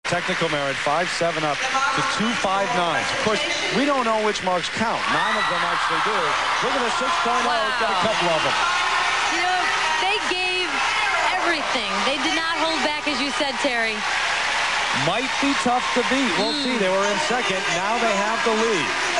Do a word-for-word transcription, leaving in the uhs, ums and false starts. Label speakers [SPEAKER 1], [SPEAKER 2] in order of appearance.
[SPEAKER 1] technical merit, five seven up to two five nines. Of course, we don't know which marks count. Nine of them actually do. Look at the six point oh,
[SPEAKER 2] wow.
[SPEAKER 1] got a couple of them.
[SPEAKER 2] You know, they gave everything. They did not hold back, as you said, Terry.
[SPEAKER 1] Might be tough to beat. We'll mm. see. They were in second. Now they have the lead.